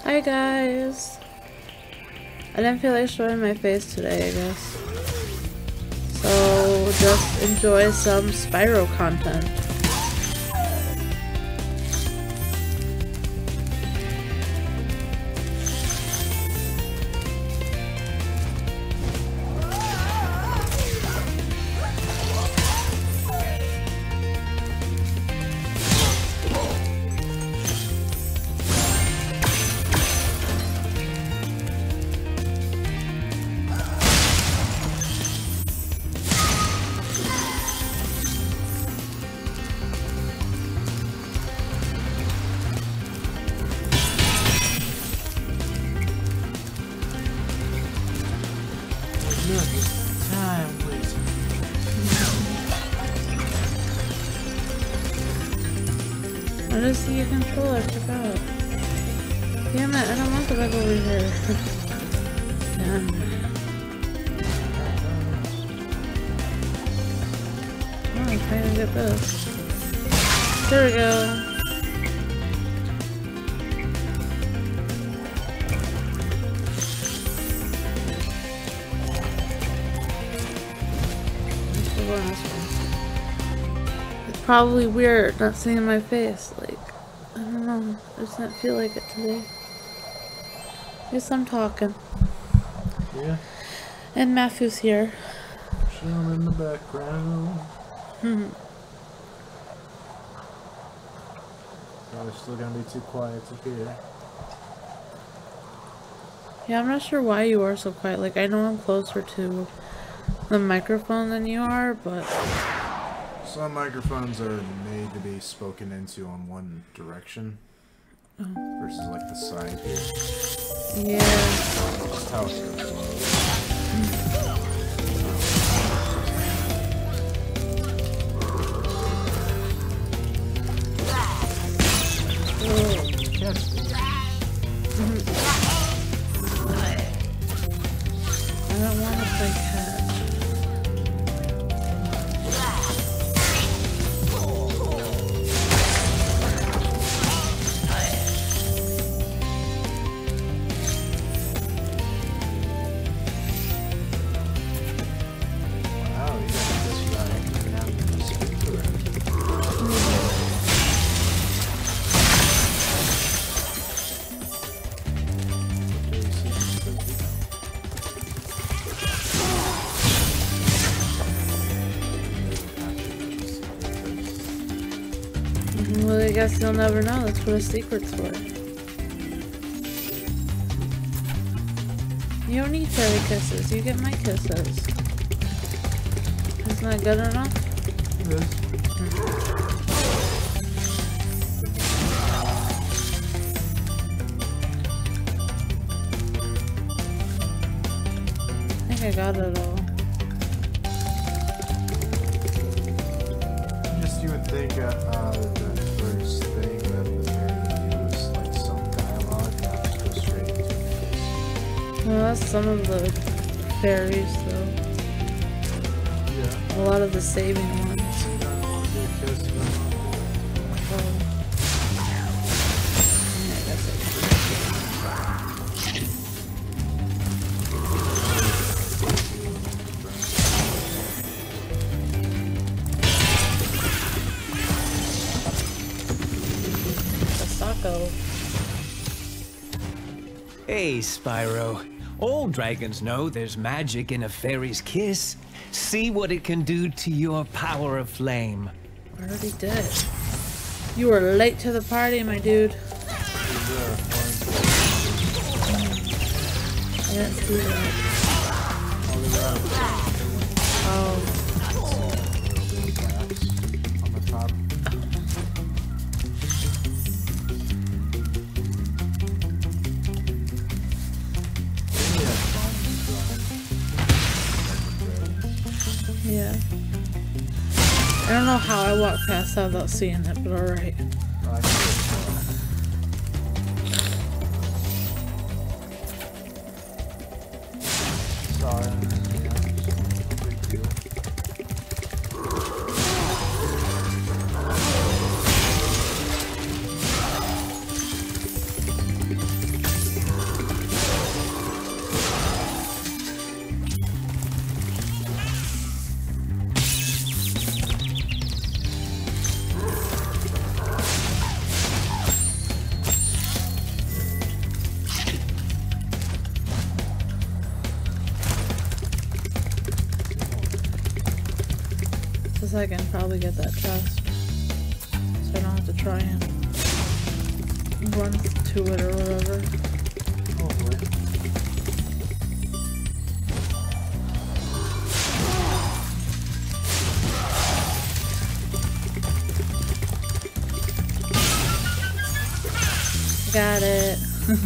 Hi guys! I didn't feel like showing my face today, I guess. So just enjoy some Spyro content. I just see your controller, check out. Damn it, I don't want the bug over here. Damn. Oh, I'm trying to get this. There we go. Let's go on this one. Probably weird not seeing my face, like, I don't know, I just didn't feel like it today. Guess I'm talking. Yeah. And Matthew's here. Chilling in the background. Probably still gonna be too quiet to hear. Yeah, I'm not sure why you are so quiet, like, I know I'm closer to the microphone than you are, but... Some microphones are made to be spoken into on one direction versus like the side here. Yeah. Just how it I don't want to play catch. Well, I guess you'll never know. That's what a secret's for. You don't need fairy kisses. You get my kisses. Isn't that good enough? It is. I think I got it all. You would think the first thing that the fairy do was like some dialogue, not just go straight into it. Well, that's some of the fairies, though. Yeah. A lot of the saving ones. Hey, Spyro. All dragons know there's magic in a fairy's kiss. See what it can do to your power of flame. I already did. You were late to the party, my dude. I didn't see that. Oh. On the top. Yeah. I don't know how I walked past that without seeing it, but alright. Sorry. guess I can probably get that chest. So I don't have to try and run to it or whatever. Hopefully. Got it.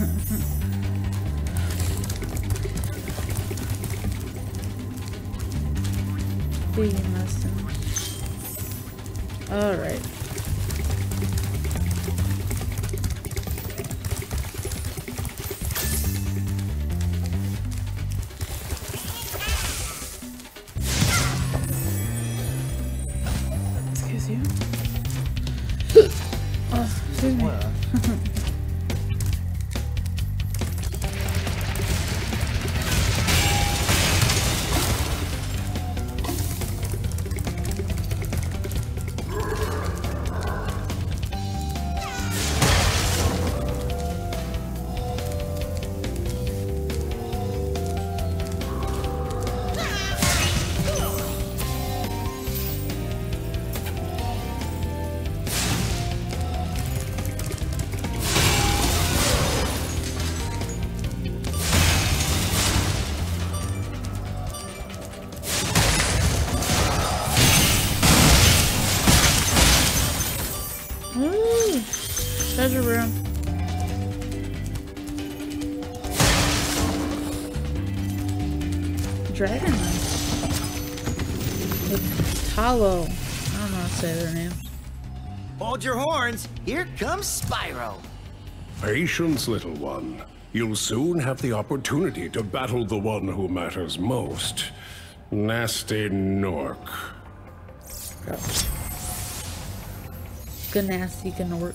Be messing. All right. Excuse you. Oh, excuse me. What? Ooh, treasure room. Dragon Talo. I don't know how to say their names. Hold your horns. Here comes Spyro. Patience, little one. You'll soon have the opportunity to battle the one who matters most. Nasty Gnorc. Ganassi Gnorc.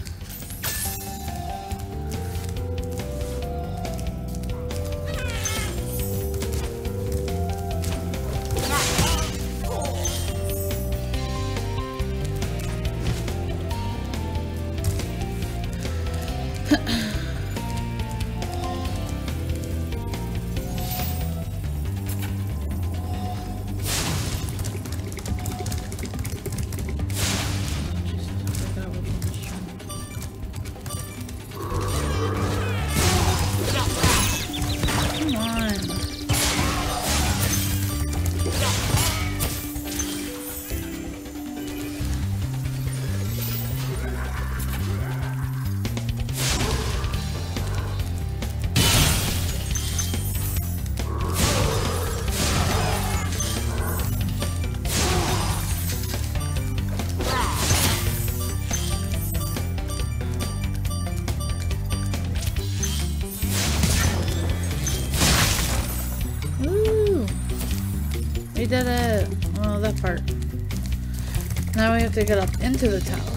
We did it! Oh, that part. Now we have to get up into the tower.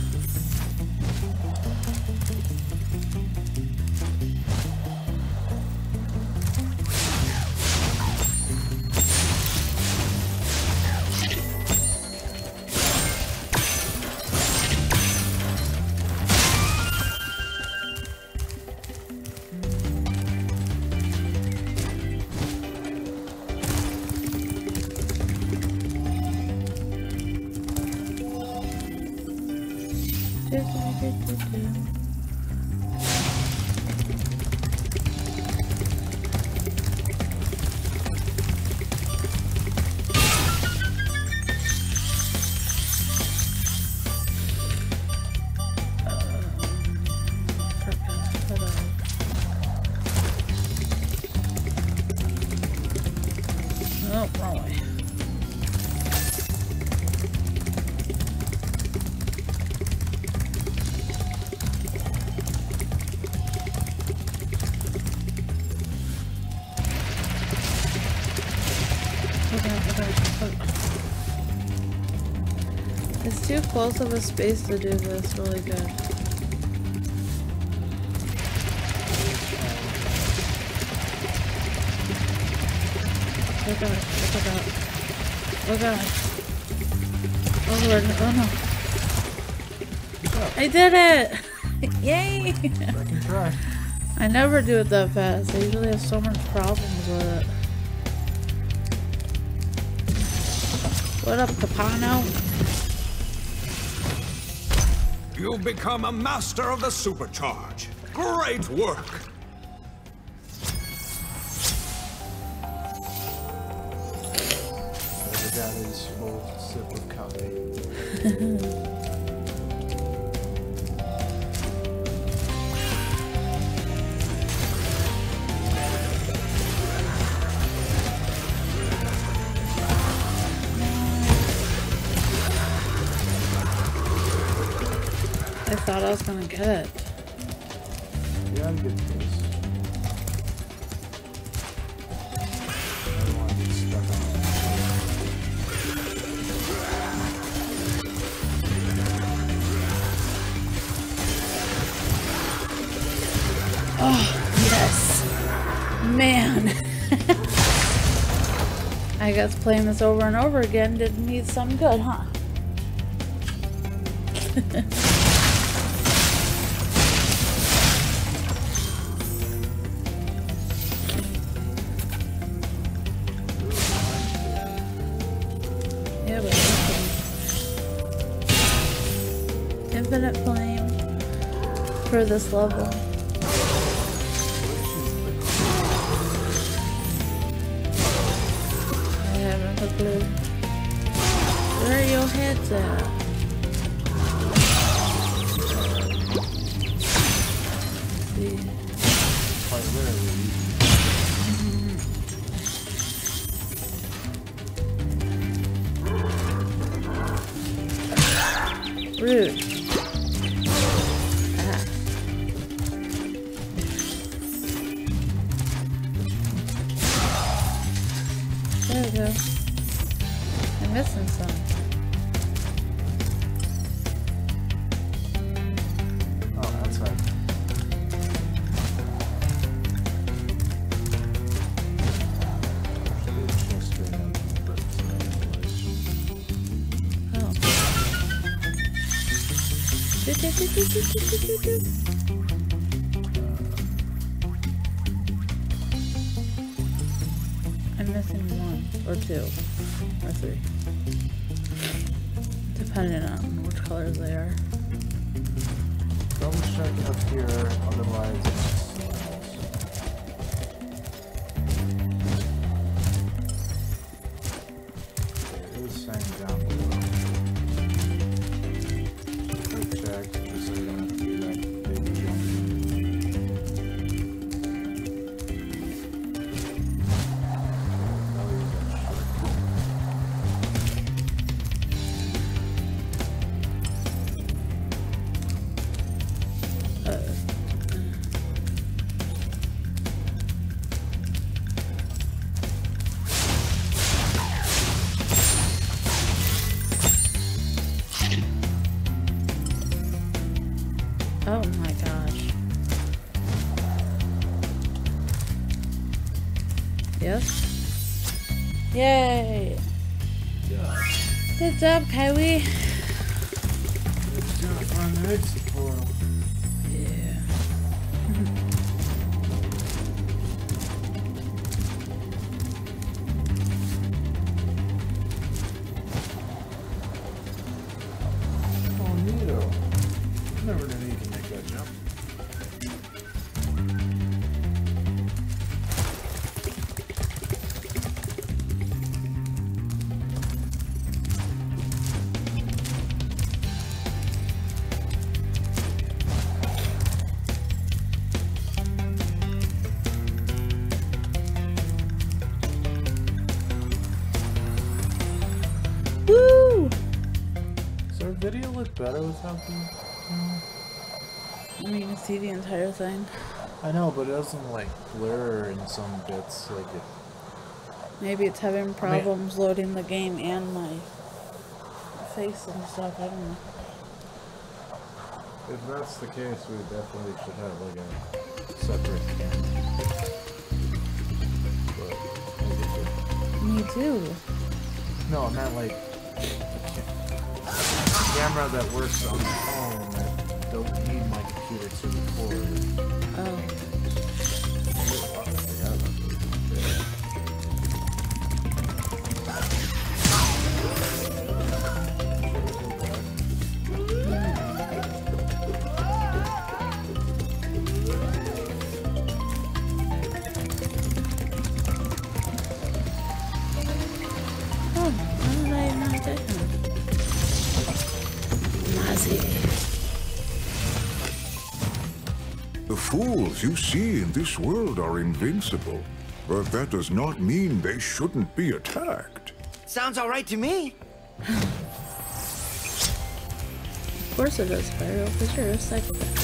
Oh, wrong way. It's too close of a space to do this really good. Oh god, oh god. Oh god. Oh lord, oh no. I did it! Yay! Second try. I never do it that fast. I usually have so many problems with it. What up, Capano? You've become a master of the supercharge. Great work. Never got his full sip of coffee. I thought I was gonna get it. Yeah, I'm good for this. I don't want to get stuck on Oh, yes. Man. I guess playing this over and over again didn't need some good, huh? Yeah, but infinite flame for this level. I haven't a clue. Where are your heads at? See. quite literally. Rude. Ah. There we go. I'm missing some. Oh, that's right. Oh. I'm missing one or two or three, depending on which colors they are. Double check up here, otherwise it's it is saying down below. Quick check, just so you don't have to do that big jump. I'll use that short. Oh my gosh. Yes? Yay! Good job, Kylie. Let's do it, find the exit portal. Yeah. Oh, neato. Never knew you can make that jump. Woo! Does our video look better without the... I mean, you can see the entire thing. I know, but it doesn't like blur in some bits like it. Maybe it's having problems loading the game and my face and stuff. I don't know. If that's the case, we definitely should have like a separate camera. But maybe Me too. no, I meant like a camera that works on the phone that don't need my computer to record. Oh. The fools you see in this world are invincible, but that does not mean they shouldn't be attacked. Sounds all right to me. Of course it does, Spyro, because you're a psychopath.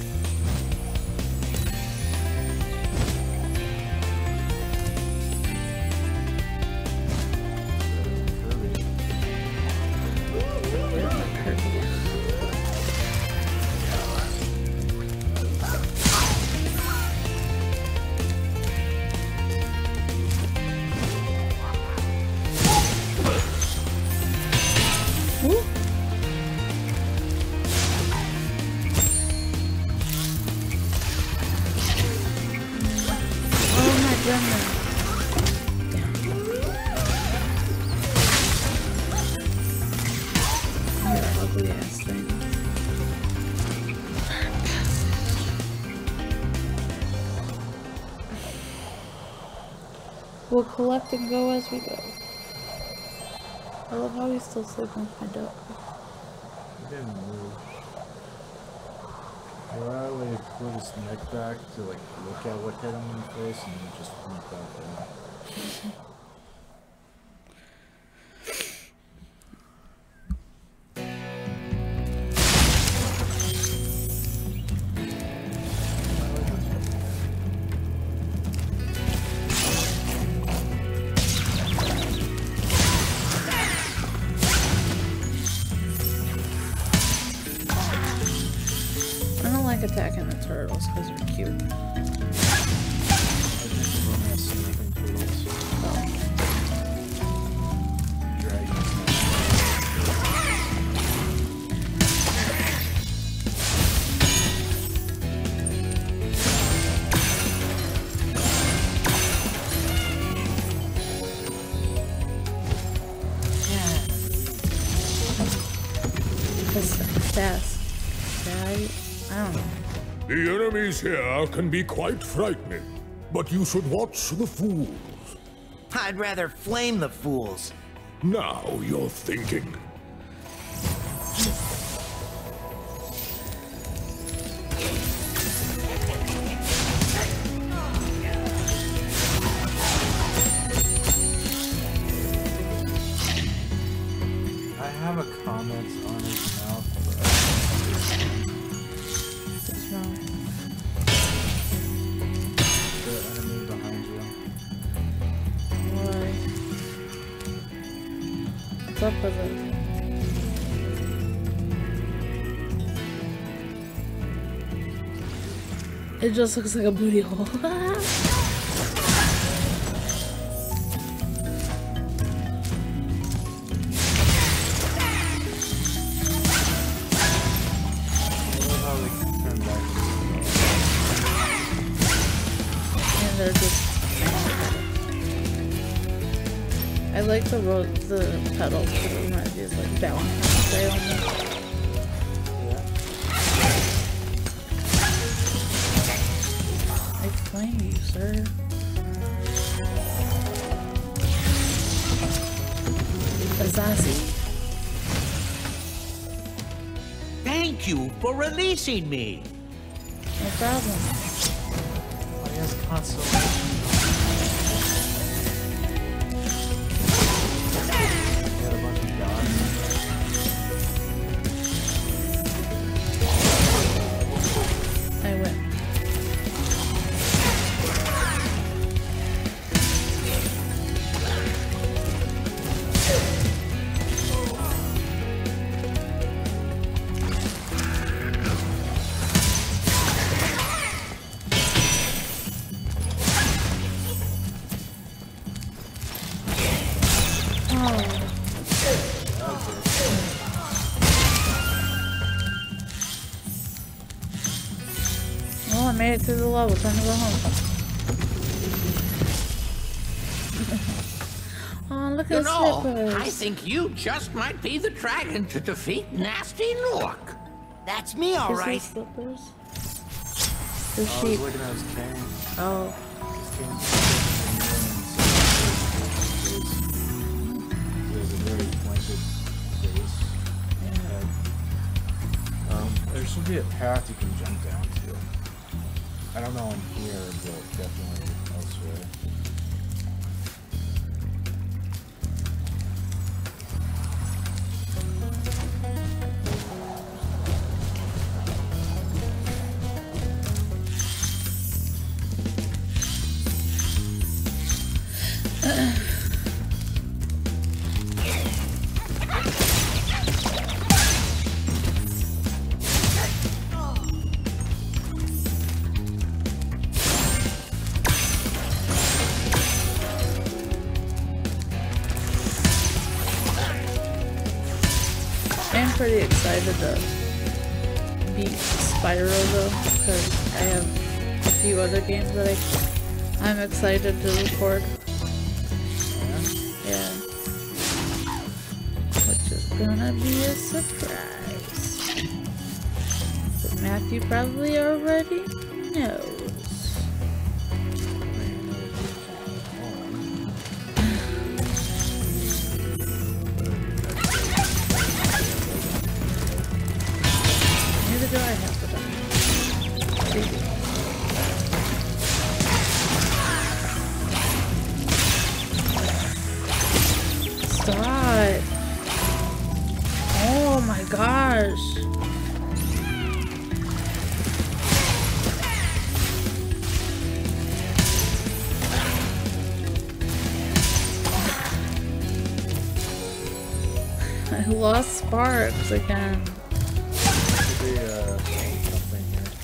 We'll collect and go as we go. I love how he's still sleeping with my duck. He didn't move. Riley put his neck back to like look at what hit him in the face and he just went back down. Attacking the turtles because they're cute. I don't know. The enemies here can be quite frightening, but you should watch the fools. I'd rather flame the fools. Now you're thinking. I have a comment on his mouth, but what's wrong? the enemy behind you. Why? What's up with it? It just looks like a booty hole. They're just. I like the pedals because it reminds me of like Valentine's Day almost. I flame you, sir. Azazi. Thank you for releasing me. No problem. He has consolation. He had a bunch of gods. I win. Well, I made it through the level. Time to go home. Oh, look at the slippers. I think you just might be the dragon to defeat Nasty Nork. That's me, all Is right. this slippers? The I was sheep. looking at his cane. Oh. His cane's he has a very pointed face. Yeah. There should be a path you can jump down to. I don't know in here, but definitely elsewhere. I'm pretty excited to beat Spyro though, because I have a few other games that I'm excited to record. Yeah. Which is gonna be a surprise. But Matthew probably already knows. Neither do I have to die. Stop! Oh my gosh! I lost sparks again. Something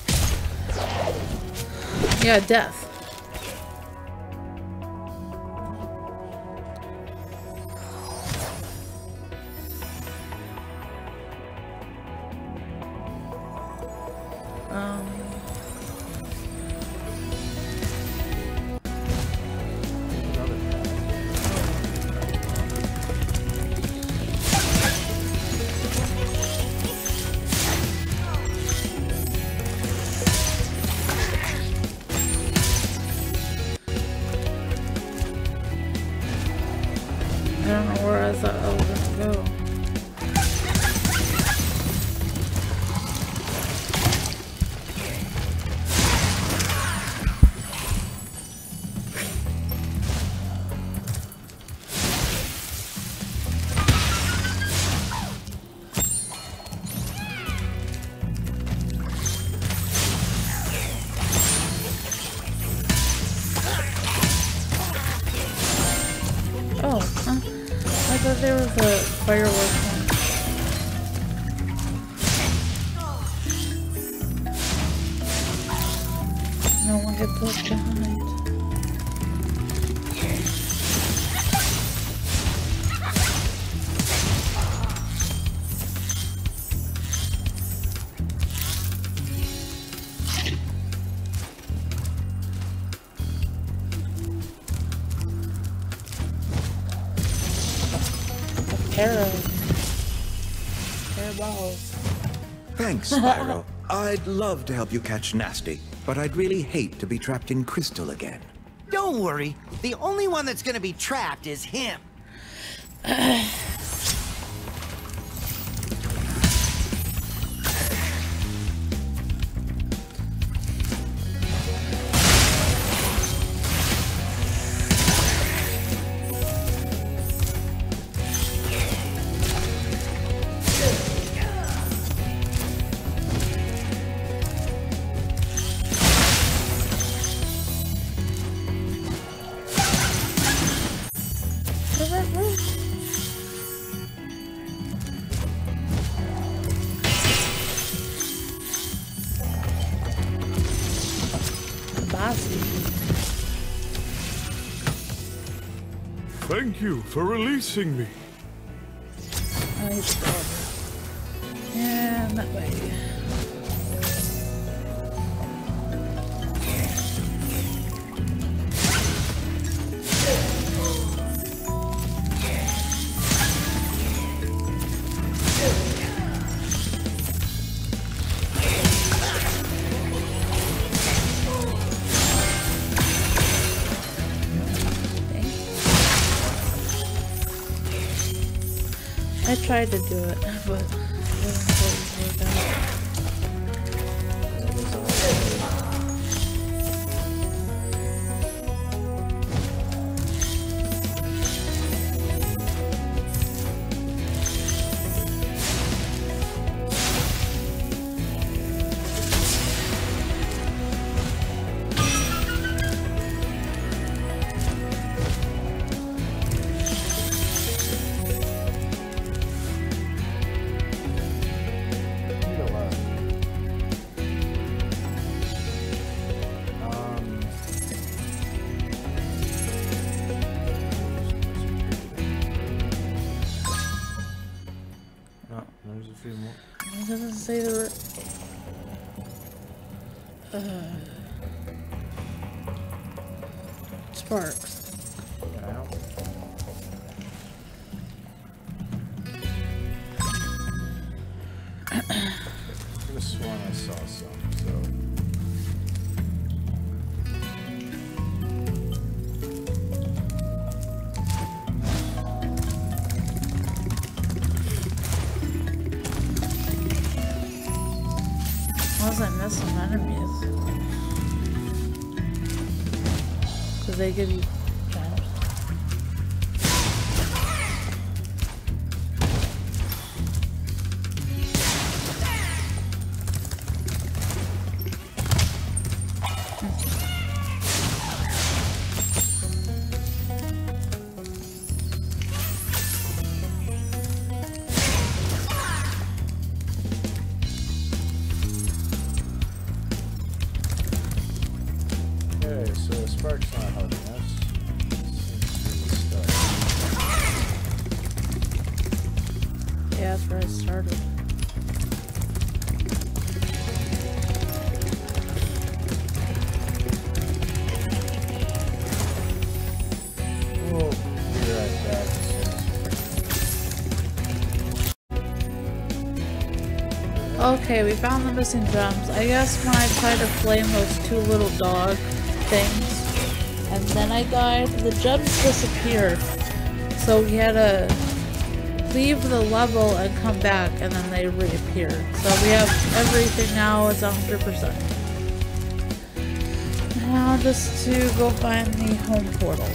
here. Yeah, death. I don't know where I thought I was gonna go. Oh, huh? I thought there was a fireworks one. No one gets left behind. Balls. Thanks, Spyro. I'd love to help you catch Nasty, but I'd really hate to be trapped in Crystal again. Don't worry. The only one that's gonna be trapped is him. Thank you for releasing me. And that way. I tried to do it, but it didn't work out. Sparks. Yeah, I don't. I could have sworn I saw some, so. Unless I miss some enemies. Because they give you gems. Okay, so Spark's not helping us. Seems to be stuck. Yeah, that's where I started. We'll be right back as soon as Okay, we found the missing gems. I guess when I tried to flame those two little dog things, and then I died, the gems disappeared. So we had to leave the level and come back, and then they reappeared. So we have everything now, it's 100%. Now just to go find the home portal.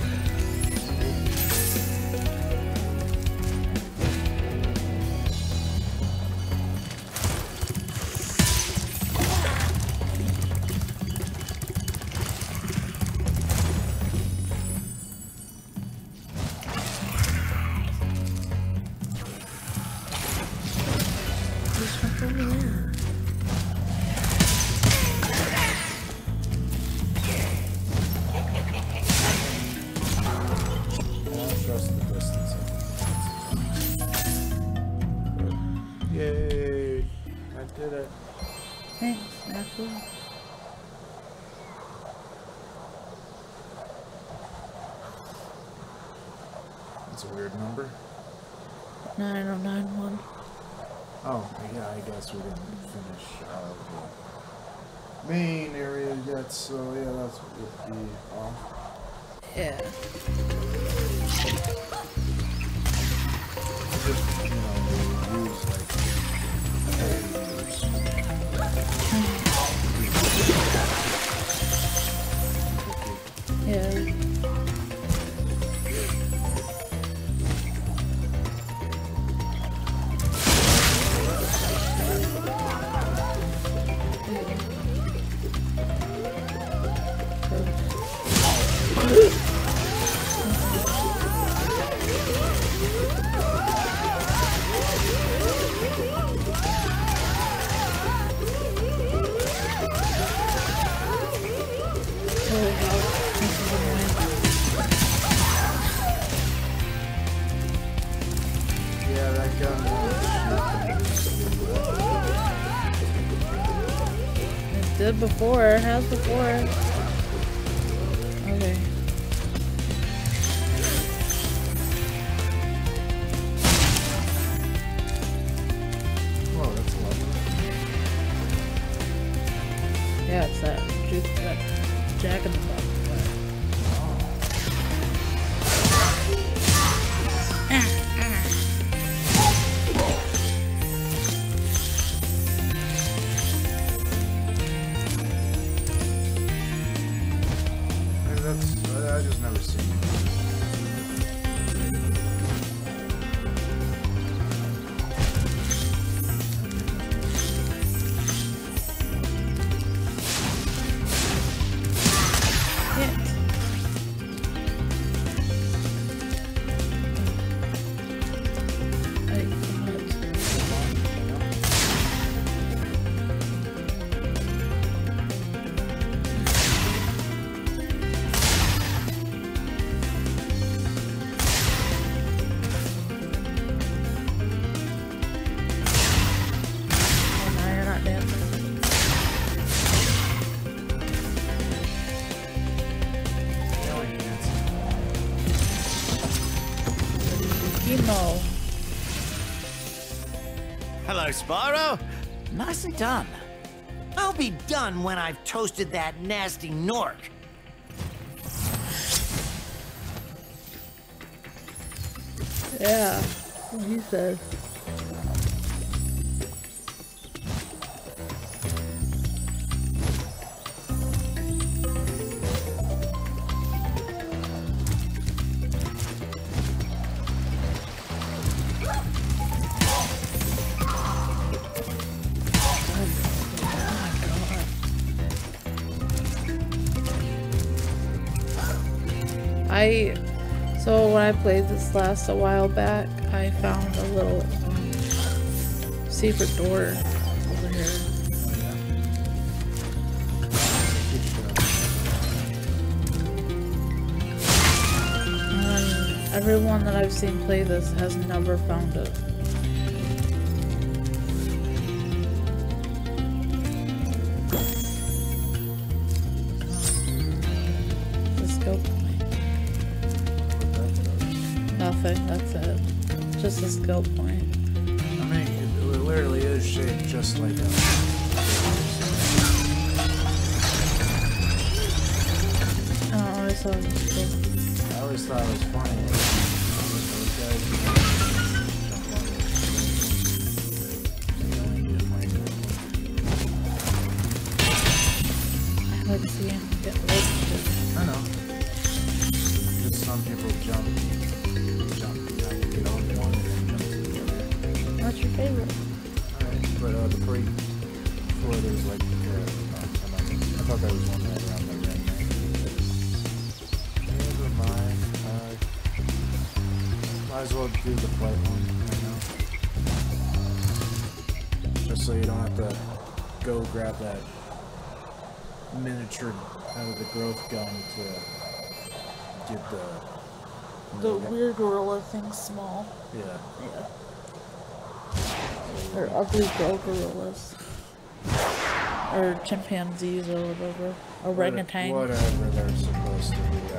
I don't trust the distance. But, yay! I did it. Thanks, Matthew. That's a weird number. 9091. Oh, yeah, I guess we didn't finish the main area yet, so yeah, that's what would be off. Yeah. Just, you know, we use like Yeah. yeah, that gun It did before, it has before. Okay. whoa, that's lovely. Yeah, it's that Jack in the Box. I just never seen it. Spyro. Nicely done. I'll be done when I've toasted that nasty Nork. Yeah, what he says. So when I played this a while back, I found a little secret door over here. And everyone that I've seen play this has never found it. Nothing, that's it. Just a skill point. I mean, it literally is shaped just like a... Oh, I always thought it was cool. I always thought it was funny. I like seeing him get roped. I know. Just some people jump, get on one and jump to the other. What's your favorite? Alright, but before there was like, I thought there was one right around the ring there. Never mind. Might as well do the flight one right now. Just so you don't have to go grab that miniature out of the growth gun to get the weird gorilla thing small. Yeah. They're ugly girl gorillas. Or chimpanzees or whatever. Orangutan. Whatever they're supposed to be.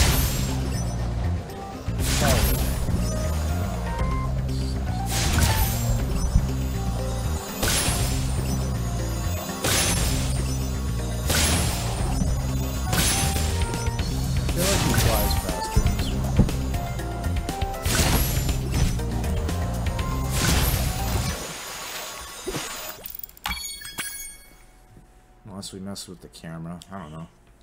Unless we mess with the camera, I don't know.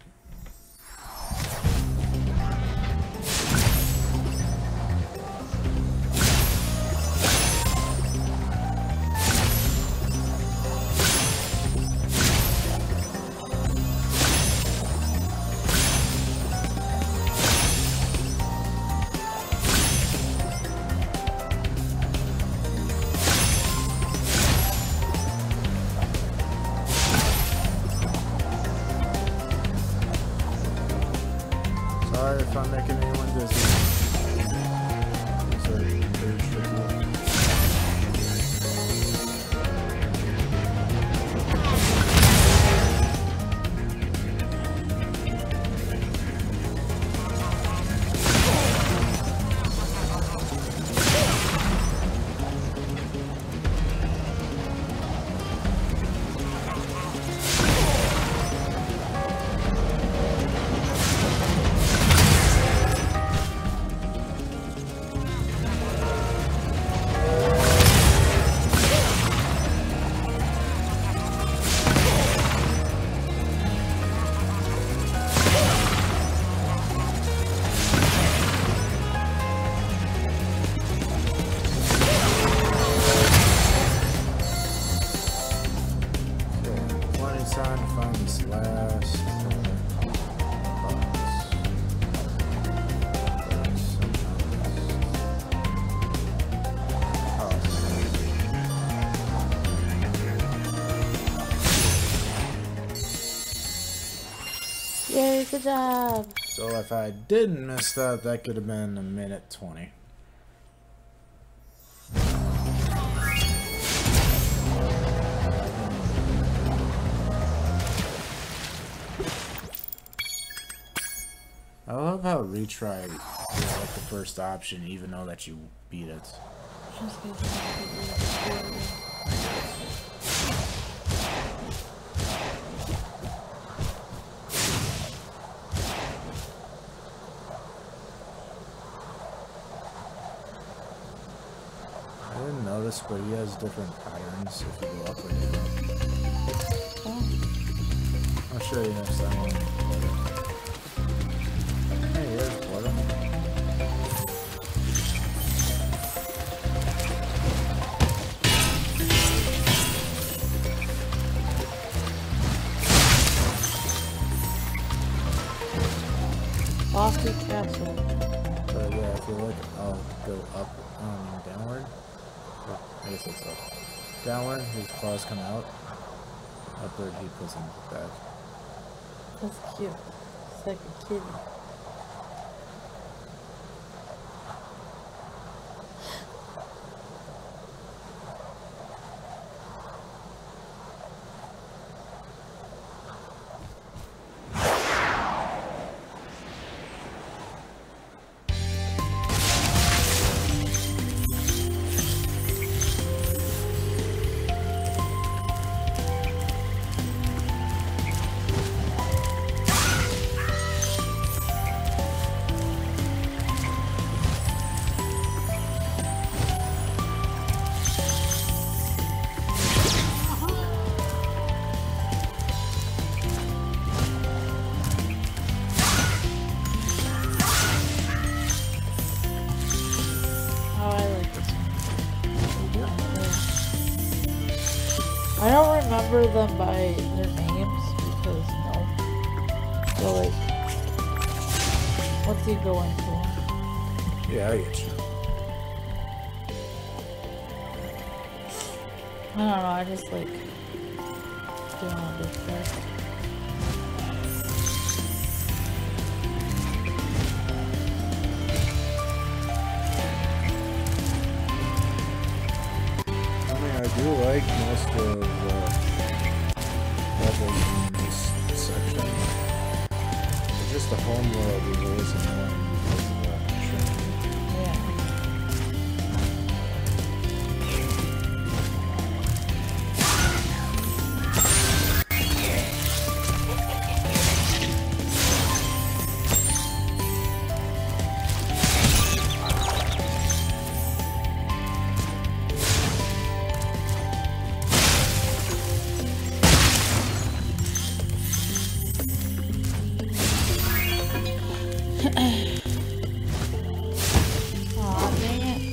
Sorry if I'm making anyone dizzy. These are very tricky. Time to find this last Yay, good job! So if I didn't miss that, that could have been a minute 20. I love how retry is like the first option, even though that you beat it. Just I didn't notice, but he has different patterns if you go up or down. I'll show you next time. Hey, here's Portal. Lofty Castle. So yeah, if you look, I'll go up, downward. I guess it's up. Downward, his claws come out. Upward, he puts them back. That's cute. It's like a kitty. I don't remember them by their names because no. So like, what's he going for? Yeah, I get you. I don't know. I just like doing a bit first. I do like most of the levels in this section. But just the home world is always annoying because of the shrinking. Yeah. Aw, dang it.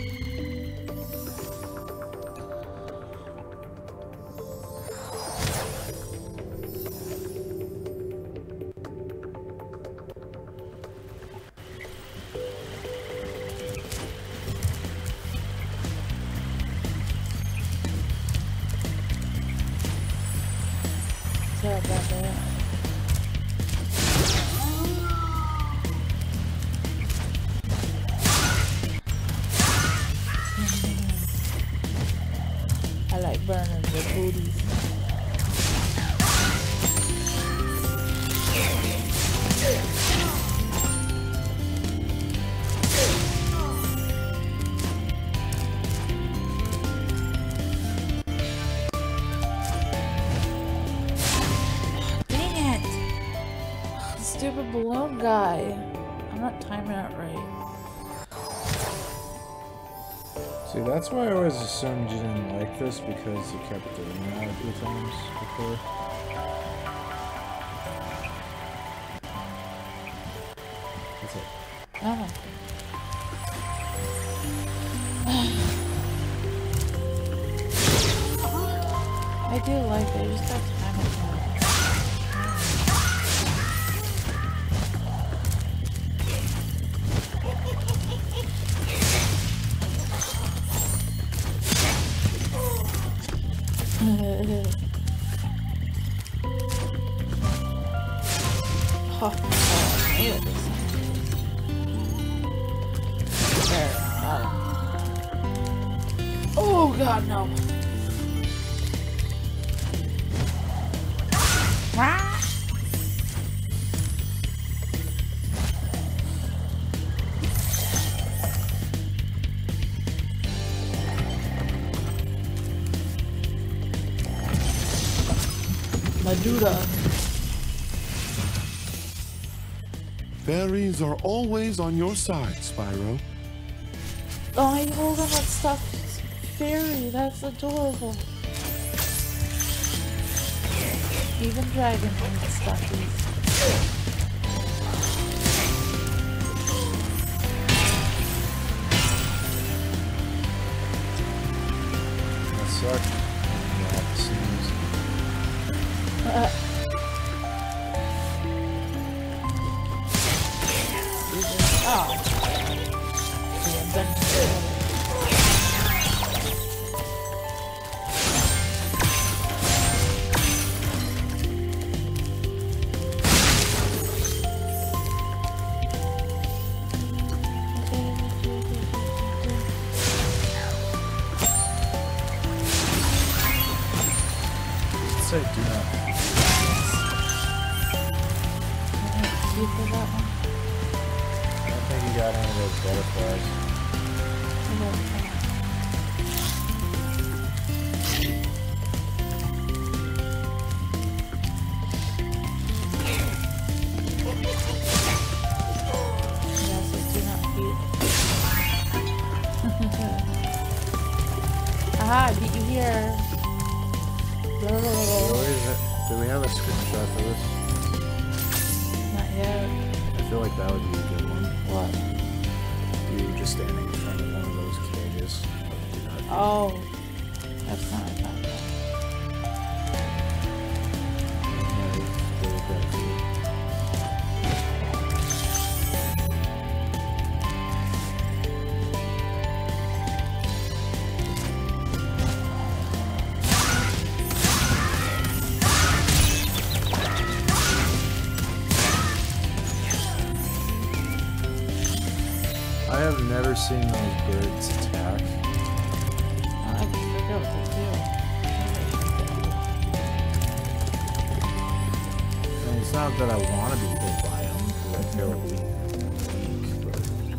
Sorry about that. I like burning the booties. Dang it! Stupid balloon guy. I'm not timing it right. See, that's why I always assumed you didn't like this, because you kept doing that a few times before. That's it. Oh. I do like it, I just got time it now. Oh, I hated this. There. Oh god, no. Ah! Duda. Fairies are always on your side, Spyro. Oh, I hold on that stuffed fairy. That's adorable. Even dragons need stuffies. That sucked. You have to sneeze. Oh. The adventure. Say do not. You for that one? I don't think you got any of those butterflies. Yeah, so do not feed. Aha, did you hear? Do we have a screenshot for this? Not yet. I feel like that would be a good one. What? You just standing in front of one of those cages. Oh, that's not a bad one. I have never seen those birds attack. I forgot what to do. I mean, it's not that I want to be hit by them, because I feel weak, but...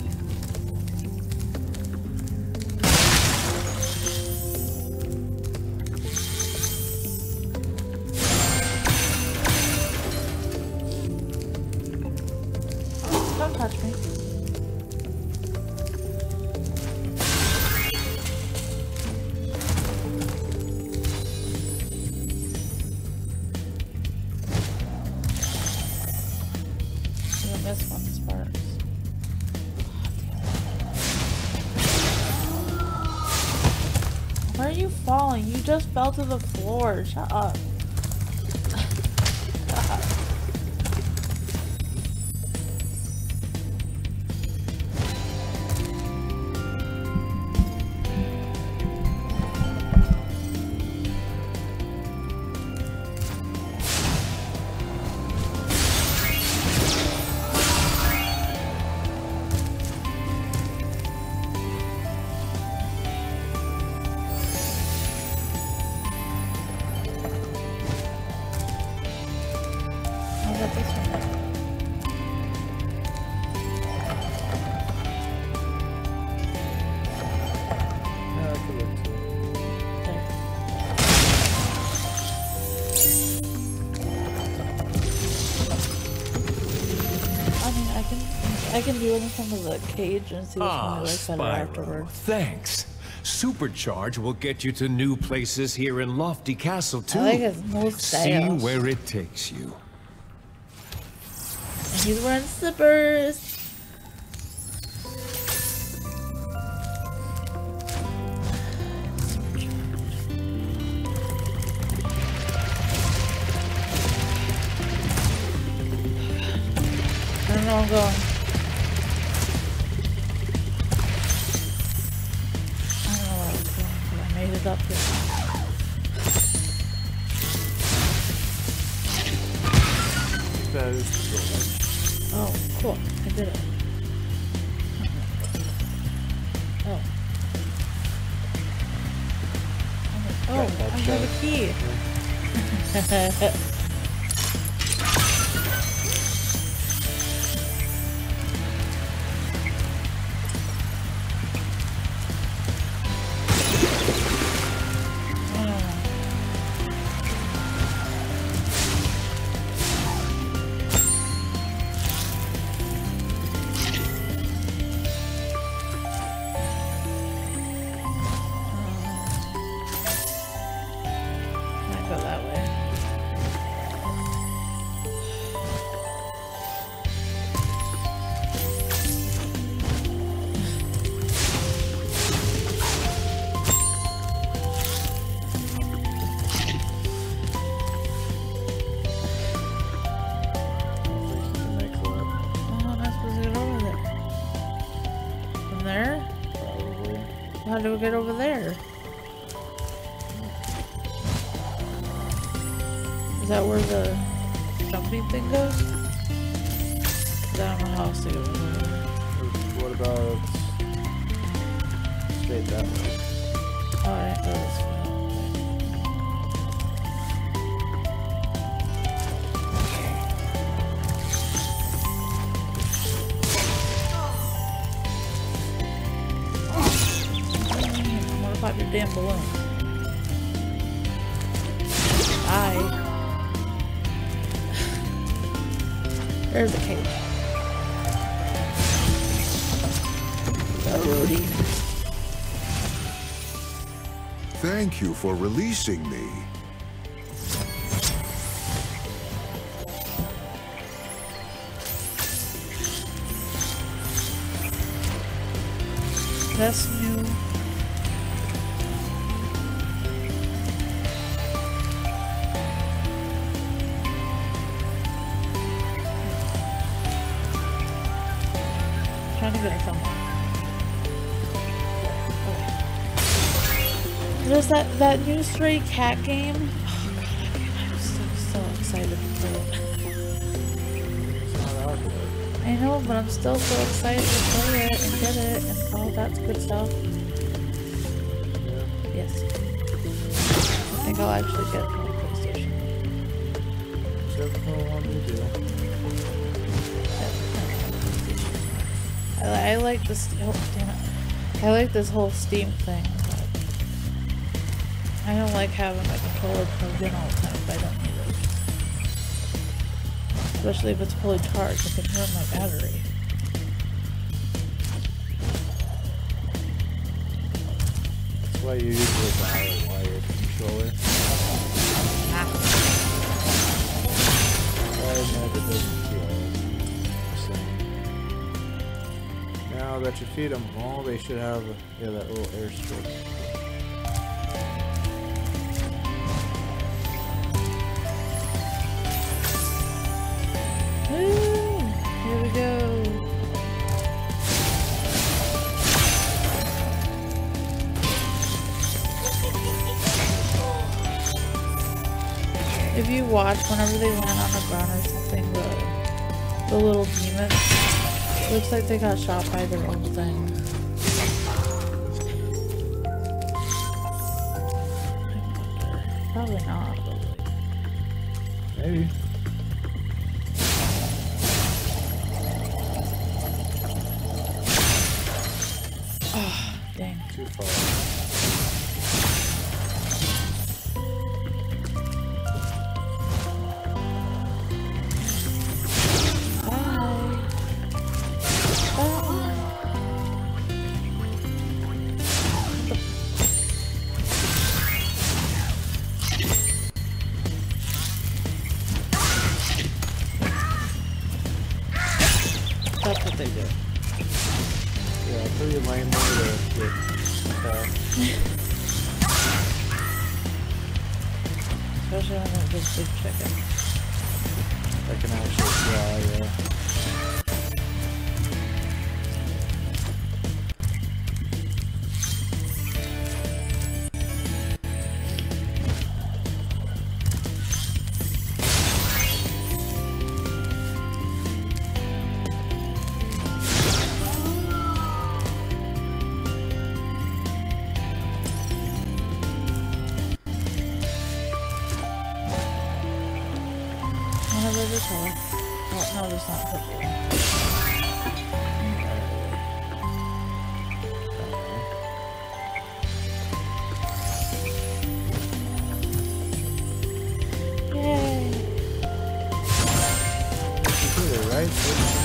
Don't touch me. You missed one, Sparks. Where are you falling? You just fell to the floor. Shut up. God. I got this one. Yeah, I could look too. There. I mean, I can do anything with the cage and see which one I like better afterwards. Thanks. Supercharge will get you to new places here in Lofty Castle too. I like his mustache. See where it takes you. And he's wearing slippers. I don't know where I'm going. I don't know where I was going, but I made it up here. That is the goal. Oh, cool. I did it. Oh. Oh, I have a key. How do we get over there? Is that where the jumping thing goes? 'Cause I don't know how else to get over there. What about straight that way? Oh, I didn't go this way. I'm gonna pop your damn balloon. There's a cage. Rudy. Thank you for releasing me. That's new. Trying to get it somewhere. There's that new Stray Cat game. Oh god, I'm so excited to play it. It's not out yet. I know, but I'm still so excited to play it and get it and all that good stuff. Yeah. Yes. I think I'll actually get it on PlayStation. Except for one we do. I like this. Oh, damn it. I like this whole Steam thing, but I don't like having my controller plugged in all the time if I don't need it. Especially if it's fully charged, it can ruin my battery. That's why you usually buy a wired controller. I admit it doesn't feel the same. Now that you feed them, well, they should have that little airstrip. Woo! Here we go. If you watch whenever they land on the ground or something, the little demons, looks like they got shot by their own thing. Probably not, but like... Maybe. Oh, dang. Too far. That's what they do. Yeah, pretty lame way to get attacked. Especially when they're just big chicken. I can actually fly, yeah. Oh, no, there's not purple. Yay! You did it, right?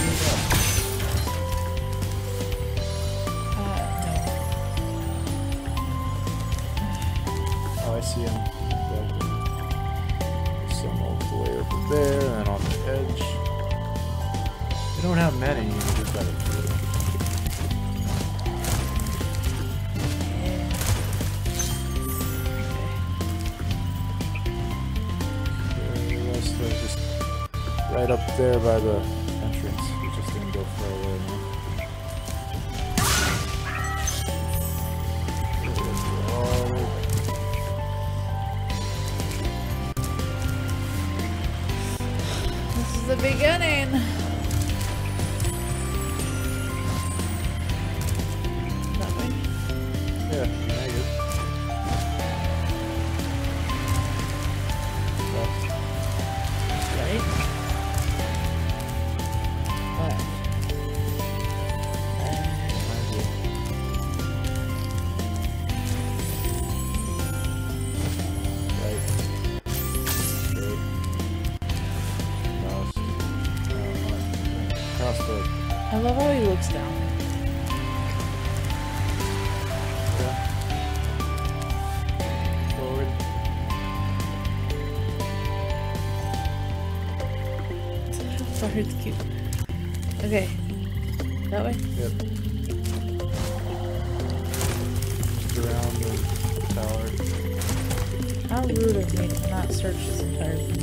No. Oh, I see him. Some way over there, and then on the edge. You don't have many, you just gotta do it. The rest are just right up there by the entrance. We just didn't go far away enough. the beginning. That way? Yeah, now you're Right? Left. behind you. Right. Straight. Mouse. Cross the. I love how he looks down. Yeah. Forward. Sorry to keep. Okay. That way? Yep. Just around the tower. How rude of me to not search this entire thing.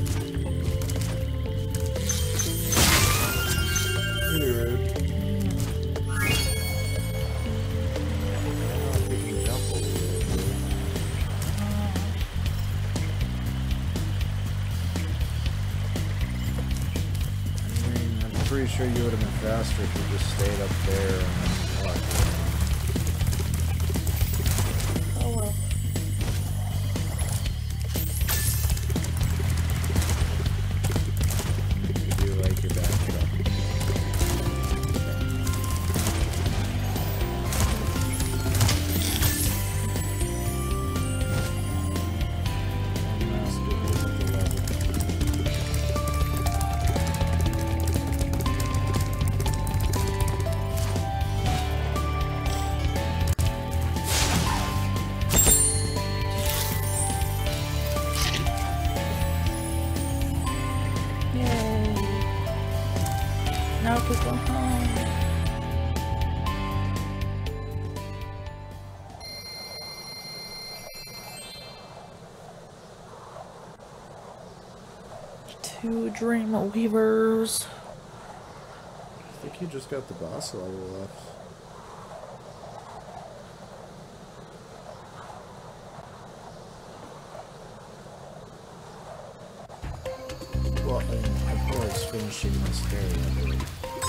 Pretty rude. I don't know if you can jump over there. I mean, I'm pretty sure you would have been faster if you just stayed up there and walked. Oh well. You do like your back it up. Yay. Now we go home. Two Dream Weavers. I think you just got the boss level left. Well, I mean, of course, finishing this area, I believe.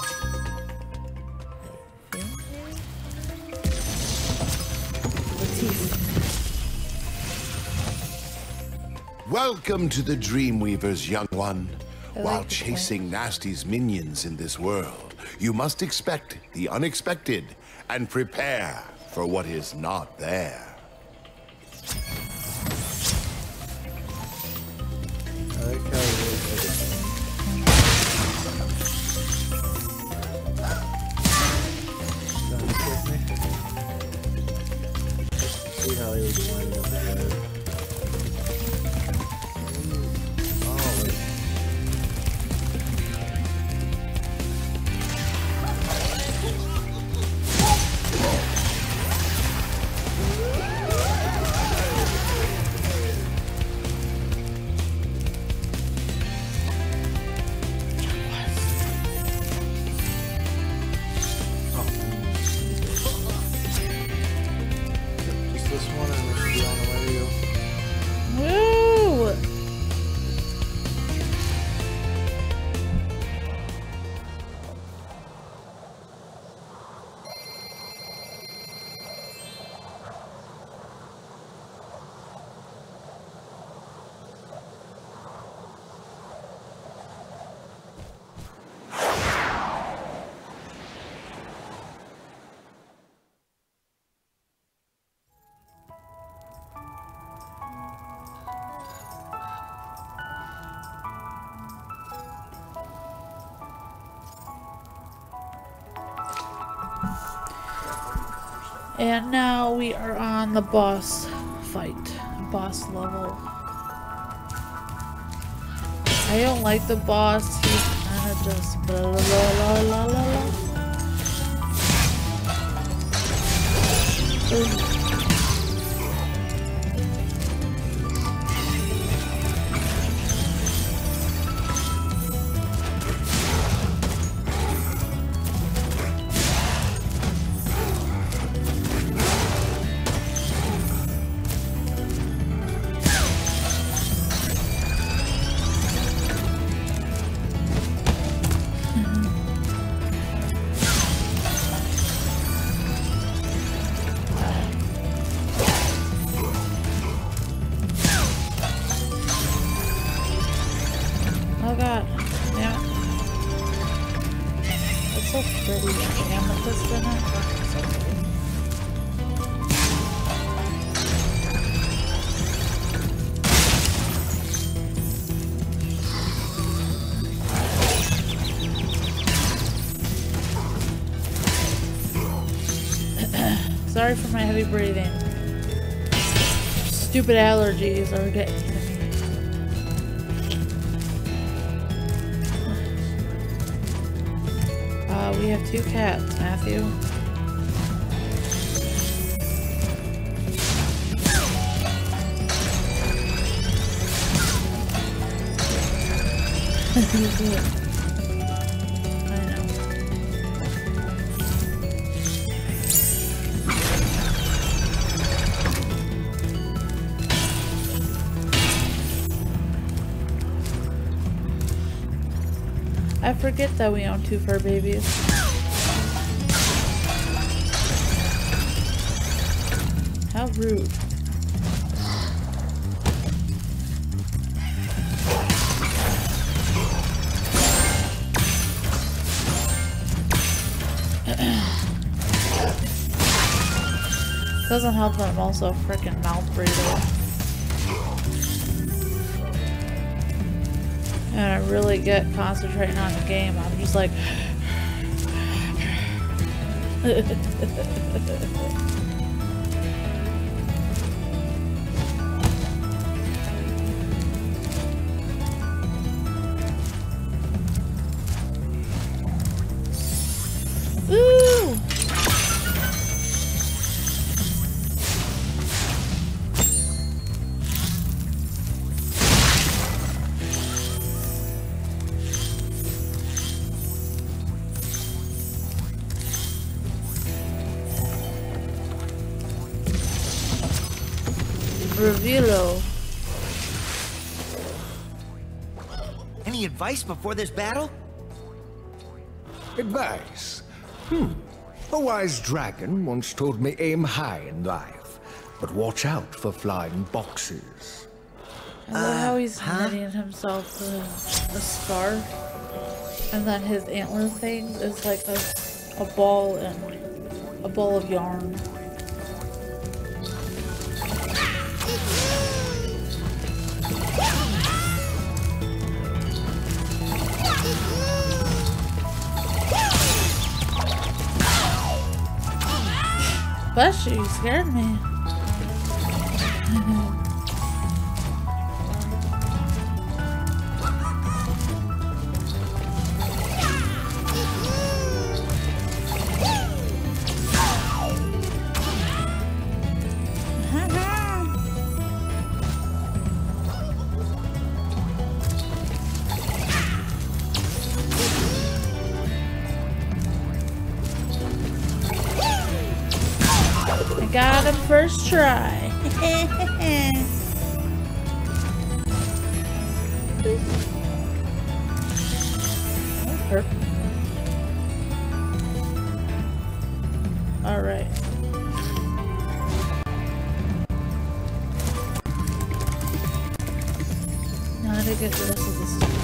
Welcome to the Dreamweavers, young one. While like the chasing Nasty's minions in this world, you must expect the unexpected and prepare for what is not there. I like how you really did it. Done with me. See how he was lining up his head. Oh, wait. Just this one and we should be on the way to you. Woo! And now we are on the boss fight, boss level. I don't like the boss, he's kinda just blah blah blah blah blah blah. Oh god. Yeah. It's so pretty. Amethyst in it. So pretty. Sorry for my heavy breathing. Stupid allergies are getting to me. We have 2 cats, Matthew. I forget that we own 2 fur babies. How rude. Doesn't help that I'm also a freaking mouth breather. And I really get concentrating on the game. I'm just like... Ooh! Revilo. Any advice before this battle? Advice? A wise dragon once told me aim high in life, but watch out for flying boxes. I love how he's knitting himself a scarf, and then his antler thing is like a ball of yarn. Bless you, you scared me. Got him first try. Perfect. All right. Now to get the rest of the stuff.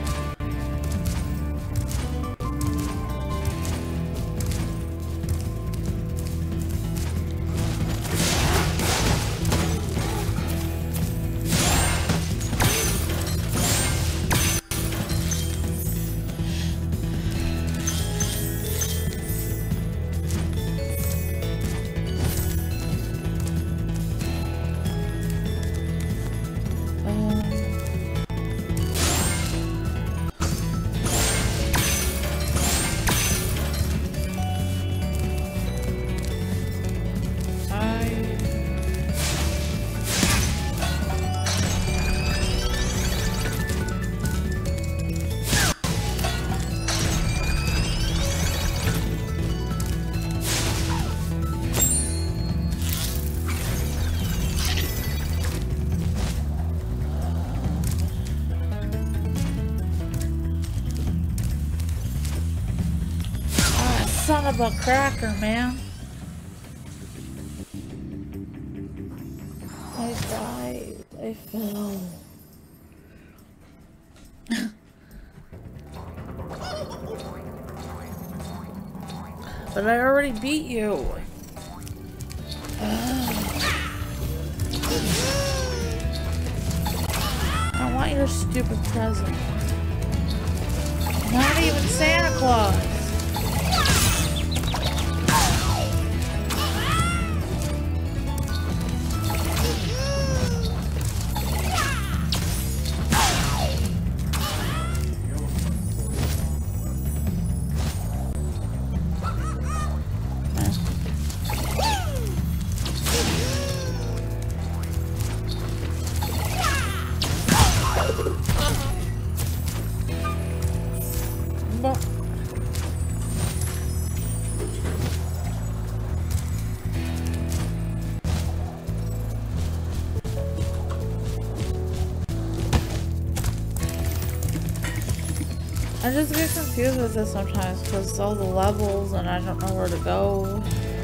Son of a cracker, man. I died. I fell. But I already beat you. I want your stupid present. Not even Santa Claus. I just get confused with this sometimes because it's all the levels and I don't know where to go.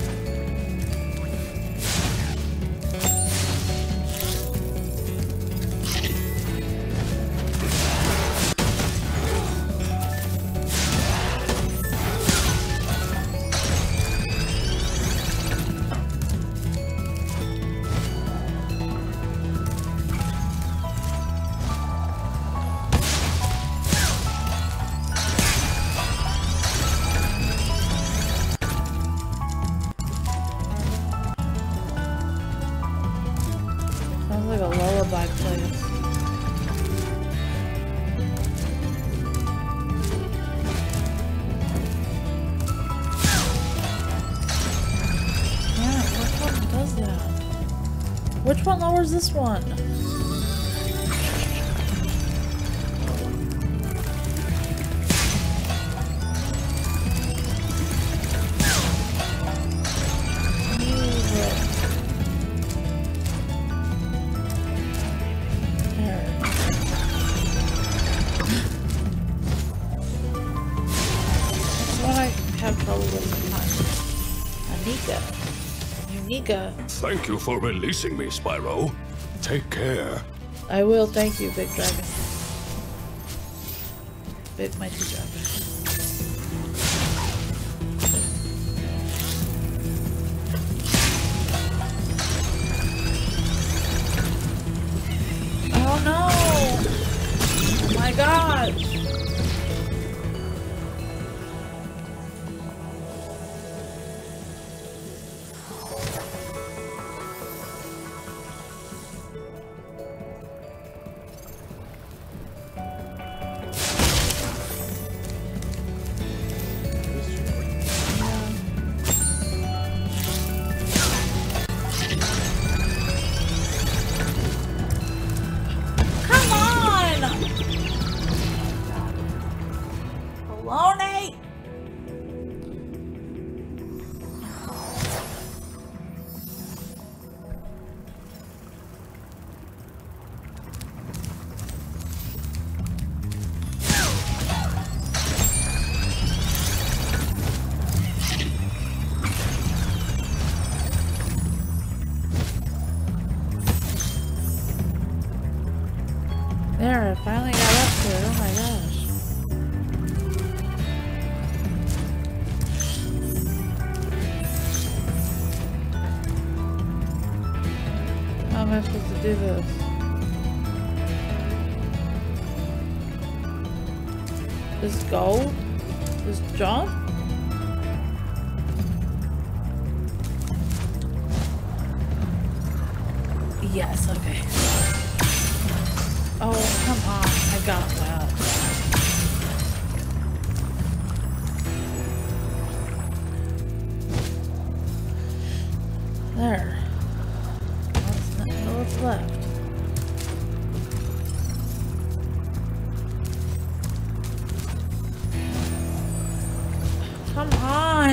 Sounds like a lullaby place. Yeah, which one does that? Which one lowers this one? Thank you for releasing me, Spyro. Take care. I will, thank you, Big Dragon. Big mighty dragon. Oh no! Oh my gosh! There, I finally got up to it. Oh my gosh. How am I supposed to do this? Just go? Just jump? Yes, okay. Oh, come on. I got that. There. What's left? Come on!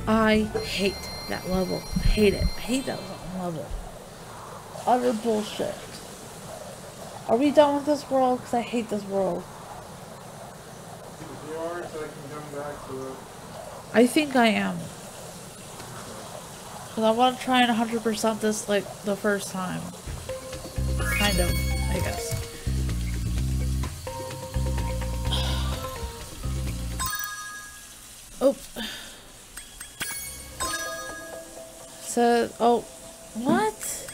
I hate that level. I hate it. I hate that level. Utter bullshit. Are we done with this world? Because I hate this world. If you are, so I can come back to it. I think I am. Because I want to try and 100% this like the first time. Kind of, I guess. Oh. So, oh, what?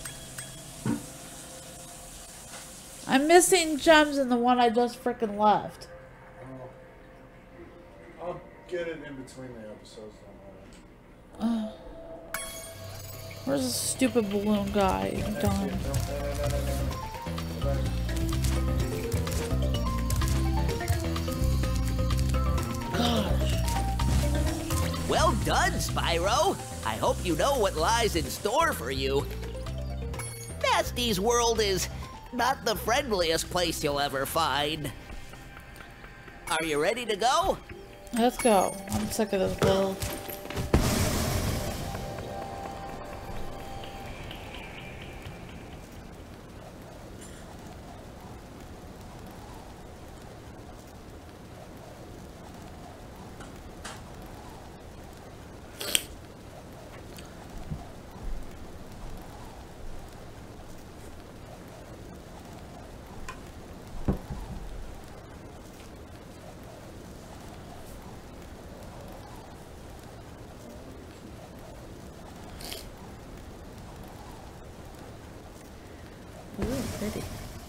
I'm missing gems in the one I just freaking left. I'll get it in between the episodes. Where's this stupid balloon guy? I'm done. Gosh. Well done, Spyro. I hope you know what lies in store for you. Nasty's world is not the friendliest place you'll ever find. Are you ready to go? Let's go. I'm sick of this build. Ooh, pretty.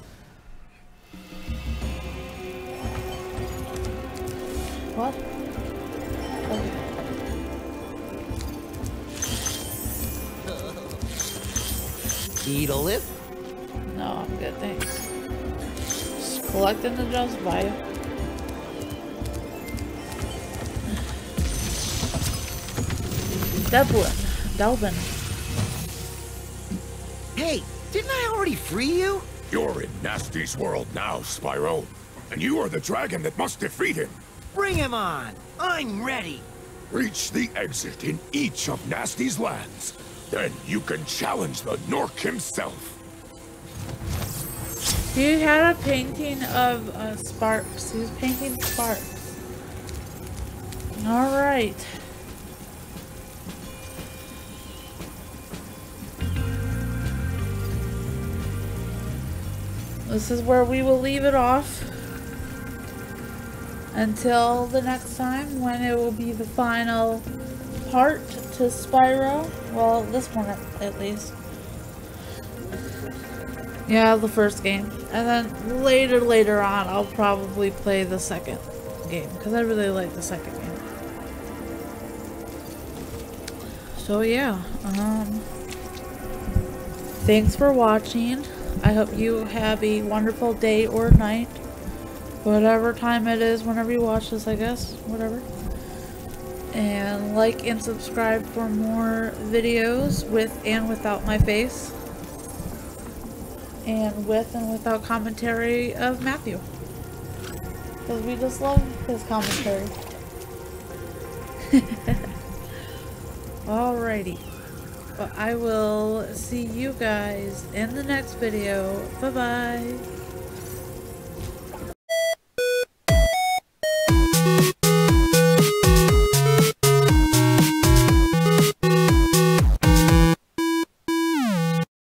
What? Need a lift? No, I'm good, thanks. Just collecting the gems by you. Delvin. Hey, didn't I already free you? You're in Nasty's world now, Spyro. And you are the dragon that must defeat him. Bring him on. I'm ready. Reach the exit in each of Nasty's lands. Then you can challenge the Gnorc himself. He had a painting of Sparks. He was painting Sparks. Alright. This is where we will leave it off. Until the next time, when it will be the final part to Spyro. Well, this one at least. Yeah, the first game. And then later on, I'll probably play the second game. Because I really like the second game. So yeah. Thanks for watching. I hope you have a wonderful day or night. Whatever time it is, whenever you watch this, I guess. Whatever. And like and subscribe for more videos with and without my face. And with and without commentary of Matthew. Because we just love his commentary. Alrighty. But I will see you guys in the next video. Bye-bye.